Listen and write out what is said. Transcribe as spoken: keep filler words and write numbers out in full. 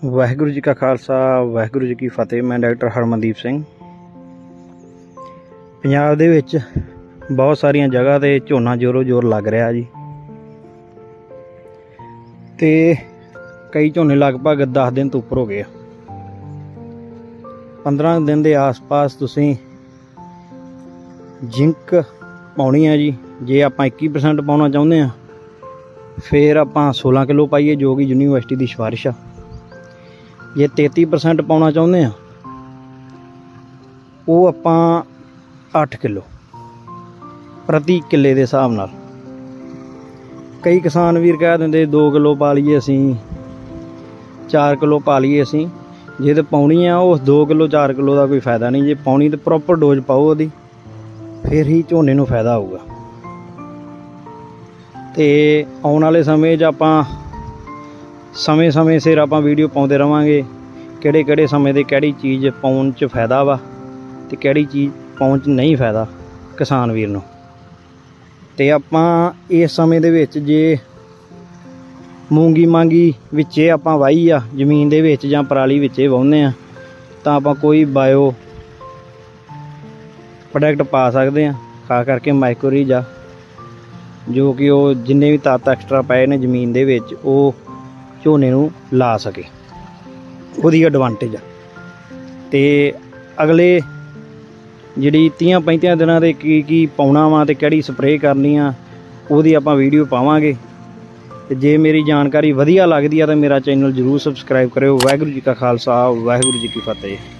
वाहिगुरू जी का खालसा वाहिगुरू जी की फतेह। मैं डॉक्टर हरमनदीप सिंह। पंजाब दे विच बहुत सारिया जगह ते झोना जोरों जोर लग रहा जी, ते कई झोने लगभग दस दिन तो उपर हो गए। पंद्रह दिन के आस पास तुसीं जिंक पाउणी है जी। जे आपां इक्की परसेंट पाउणा चाहुंदे आ फिर आपां सोलह किलो पाईए, जो कि यूनीवर्सिटी की सिफारिश आ। जे तेती परसेंट पाउणा चाहुंदे आ वो आपां अठ किलो प्रति किले के हिसाब नाल। कई किसान वीर कह दिंदे दो किलो पा लीए असीं, चार किलो पा लीए असीं। जे तो पाउणी आ उस दो किलो चार किलो का कोई फायदा नहीं। जे पाउणी तो प्रॉपर डोज पाओ उहदी, फिर ही झोने नूं फायदा होऊगा। ते आउण वाले समय च आपां समय समय सिर आपां वीडियो पाउंदे रहांगे, किहड़े किहड़े समय ते किहड़ी चीज़ पाउण च फायदा वा ते किहड़ी चीज़ पाउण च नहीं फायदा किसान वीर नूं। ते आपां इस समय दे विच जे मूंगी मांगी विचे आपां वाही आ जमीन दे विच जां पराली विचे वाहुंदे आ तां आपां कोई बायो प्रोडक्ट पा सकदे आ, खास करके माइक्रोरीज आ, जो कि वो जिन्ने भी तत्त एक्सट्रा पाए ने जमीन दे विच वो झोने नूं ला सके, उहदी एडवांटेज आ। ते अगले जिहड़ी तीह पैंतियां दिनां दे की की पाउणा वा ते किहड़ी स्प्रे करनी आ उहदी आपां वीडियो पावांगे। ते जे मेरी जानकारी वधिया लगदी आ तां मेरा चैनल जरूर सबसक्राइब करियो। वाहिगुरू जी का खालसा वाहिगुरू जी की फतेह।